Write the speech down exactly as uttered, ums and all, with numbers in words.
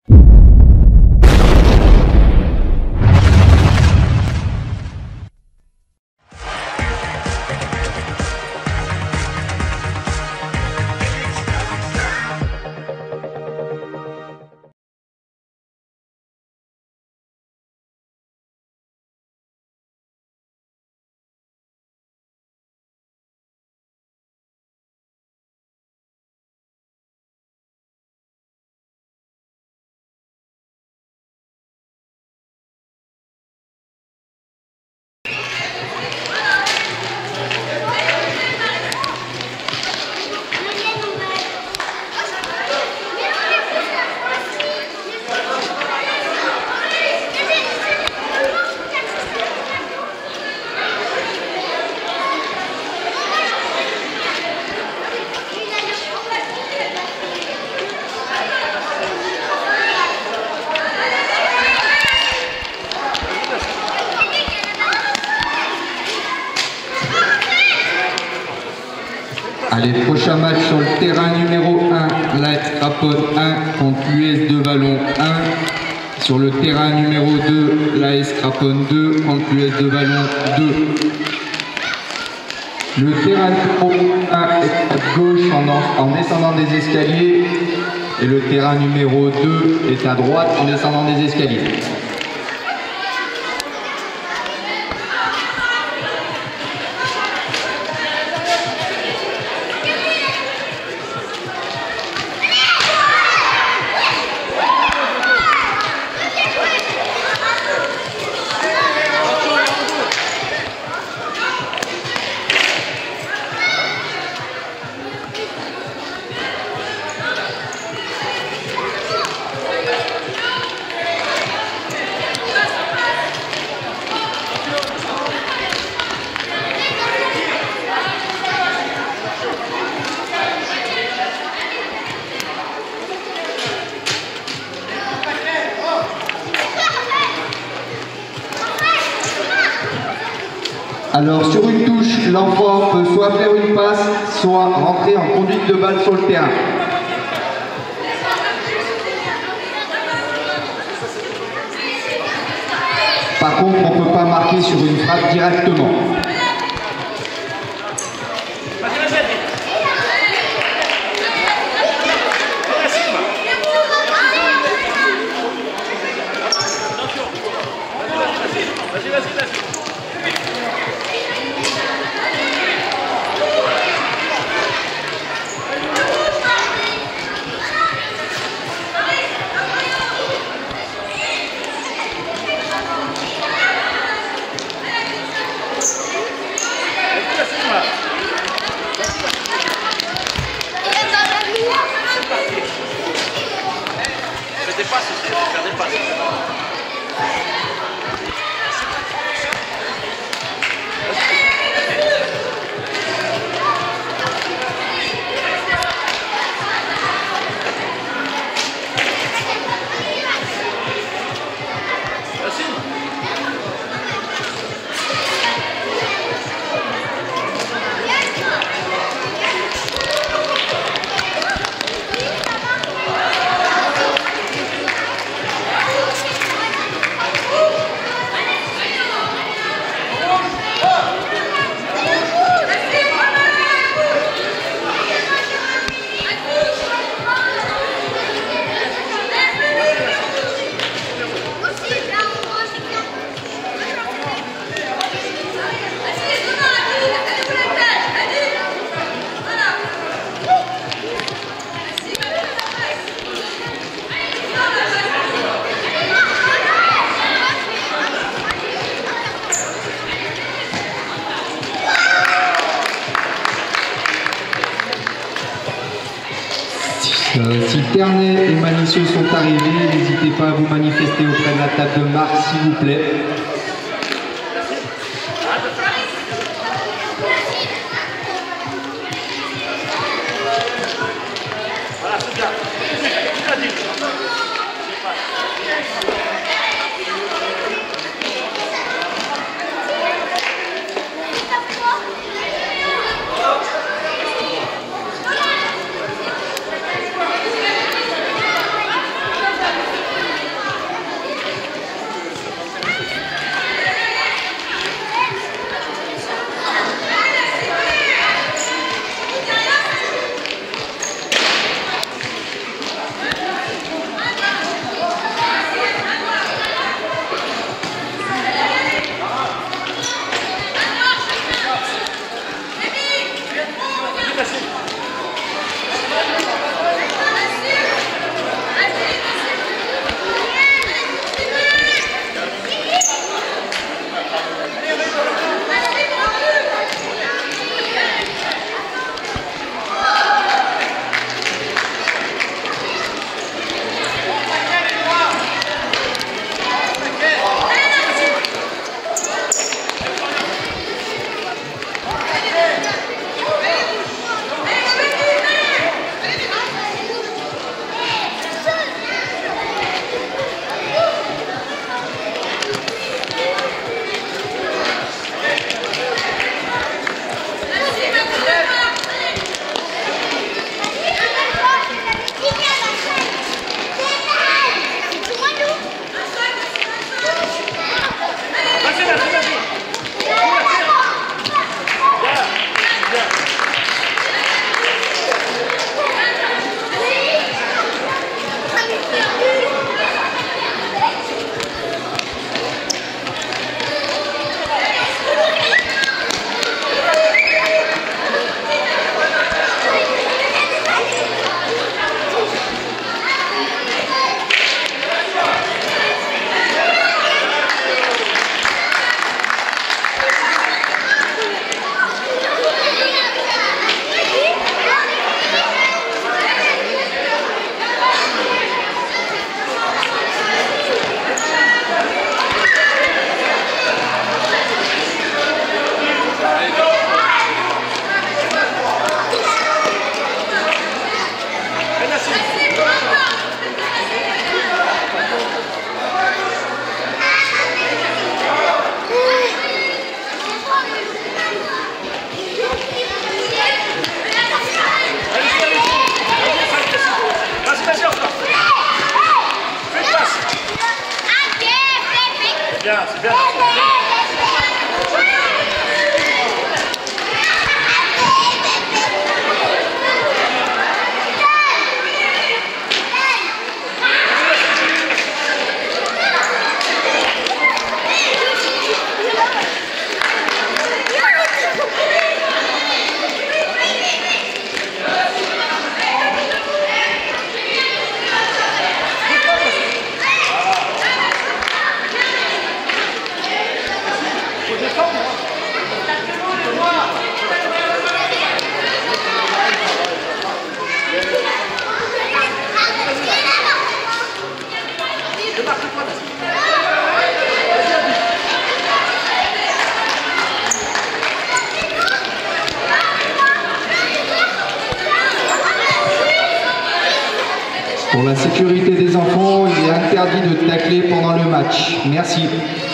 Allez, prochain match sur le terrain numéro un, l'A S Craponne un contre l'U S deux Vallon un. Sur le terrain numéro deux, l'A S Craponne deux contre l'U S deux Vallon deux. Le terrain numéro un est à gauche en, en descendant des escaliers et le terrain numéro deux est à droite en descendant des escaliers. Alors sur une touche, l'enfant peut soit faire une passe, soit rentrer en conduite de balle sur le terrain. Par contre, on ne peut pas marquer sur une frappe directement. Euh, si Ternay et Manicieux sont arrivés, n'hésitez pas à vous manifester auprès de la table de marque, s'il vous plaît. bien, c'est bien. Pour la sécurité des enfants, il est interdit de tacler pendant le match. Merci.